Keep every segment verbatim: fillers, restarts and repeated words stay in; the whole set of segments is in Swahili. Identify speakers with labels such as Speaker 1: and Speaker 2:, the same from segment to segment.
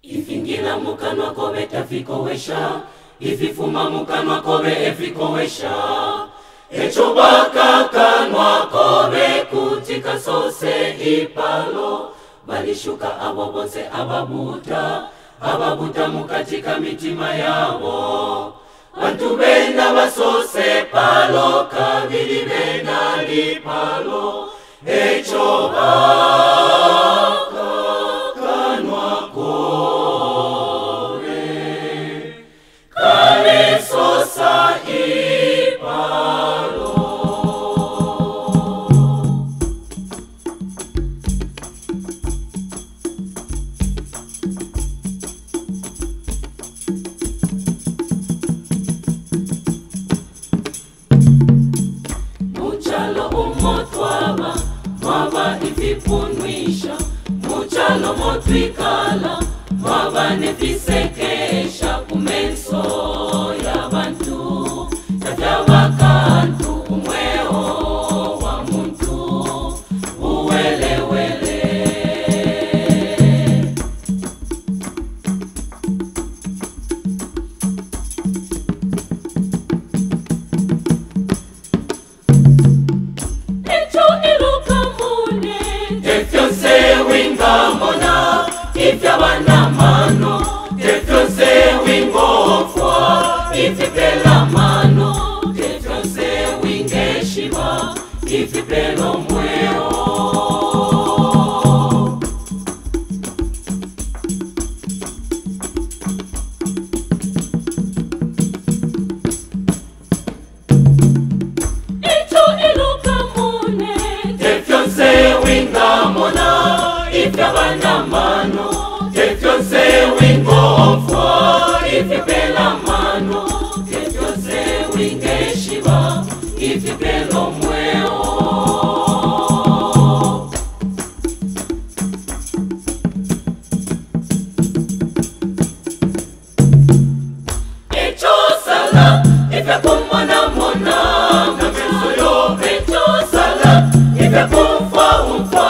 Speaker 1: Ifingila mukanwa kobe tafikowesha, ififuma mukanwa kobe efikowesha. Echobaka kanwa kobe kutika sose ipalo. Balishuka abo bonse ababuta, ababuta mukatika mitima yabo. Bantu benda basose palo, kabili benda lipalo. Echobaka kanwa kobe kale sosa ipalo. Muchalo umotwaba mwaba ifipunwisha, muchalo motwikala mwaba nefisekesha. Kumenso ya bantu tatava kantu umweo wa muntu uwelewele. Wingamona, ifya wana mano, tefyonse wingofwa, ifipela mano, tefyonse wingeshiba, ifipelo mweo. Icho iluka mune, tefyonse wingamona, ifya wana mano, tefyonse wingofwa, ifipela mano, tefyonse wingeshiba, ifipelo mweo. Echo sala, ifya kumwana mona, na menso yo. Echo sala, ifya kumfa umfa,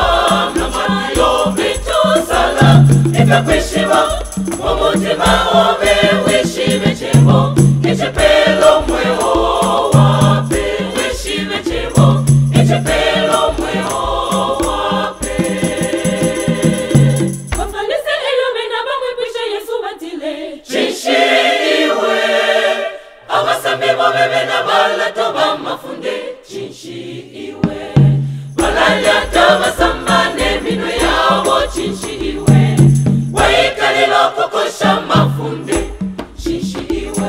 Speaker 1: ifya kwishiba, umutima obe wishibe chebo, echepelo mweo wape, wishibe chebo, echepelo mweo wape. Wafanise elo mena bamwe kwisha Yesu batile, chishi iwe, abasambi bobebe na bala toba mafunde, chishi iwe, balaya taba sambane mino yabo, chishi iwe, waikalilo kukosha mafunde, chishi iwe.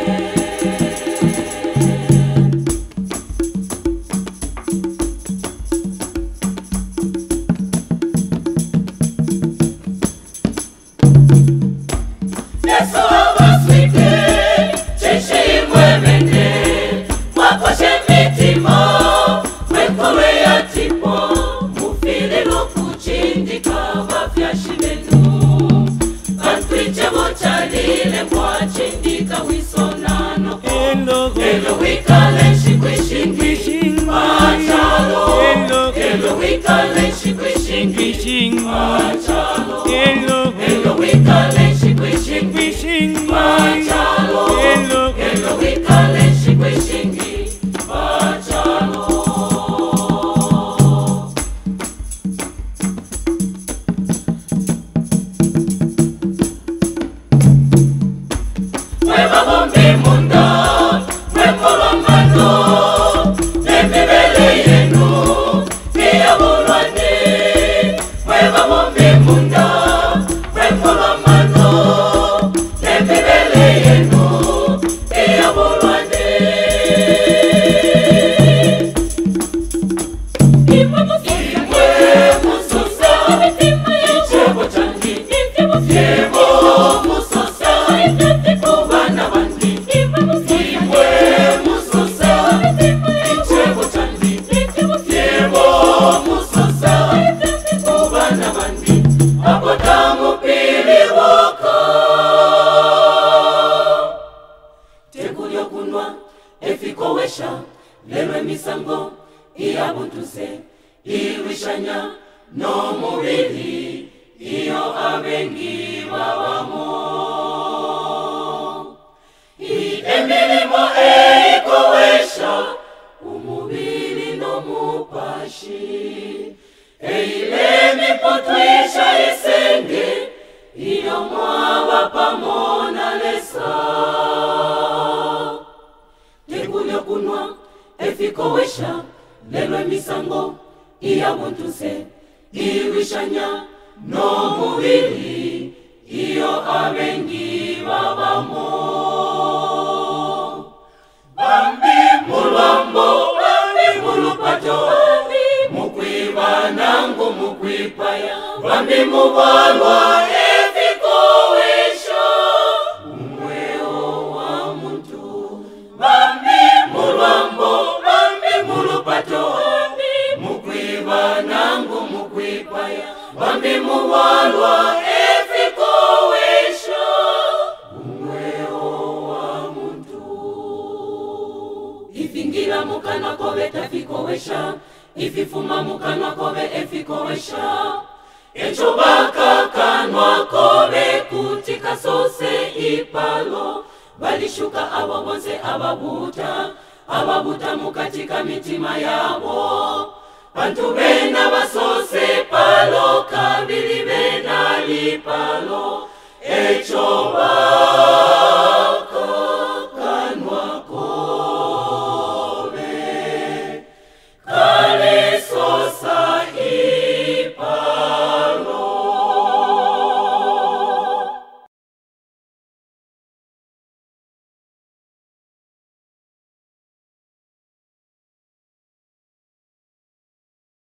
Speaker 1: Yesu abaswike, chishi imwe mende, wakoshe mitima, wekore ya tipo, mufile lukuchindika, wafyashibenu. Kantwiche mochalile kwa chindika wisonano. Elo wikale shikwishingi, machalo. Elo wikale shikwishingi, machalo. Elo wikale shikwishingi, machalo. Elo wikale shikwishingi, machalo. Mweba bombi munda, mwepolo mano, nemibele yenu, iya bulwane. Mweba bombi munda, mwepolo mano, nemibele yenu, iya bulwane. Imwe mususa, ichebo changi, ichebo mususa, kubana bandi. Imwe mususa, ichebo changi, ichebo mususa, kubana bandi. Abotamu pili woko, tekulyo kunwa efikowesha, lelwe misango iyabuntuse, iwishanya no mubili iyo abengi baba emipotwisha esenge iyo mwaba pamona lesa tegulyo kunwa efikowesha lelo emisango iya buntuse iwishanya no mubili iyo abengi babamo bambi mulwambo bambi mulupato mukwiba nangu mukwipaya bambi mubalwa efikowesha umweo wa muntu bambi mulwambo bambi mulupato mukwiba nangu mukwipaya bambi mubalwa efikowesha umweo wa muntu ifingira mukana kobe tafikowesha ififuma mukana kobe efikowesha echo baka kanwa kobe kutika sose ipalo balishuka abo bonse ababuta ababuta mukatika mitima yabo bantu bena basose palo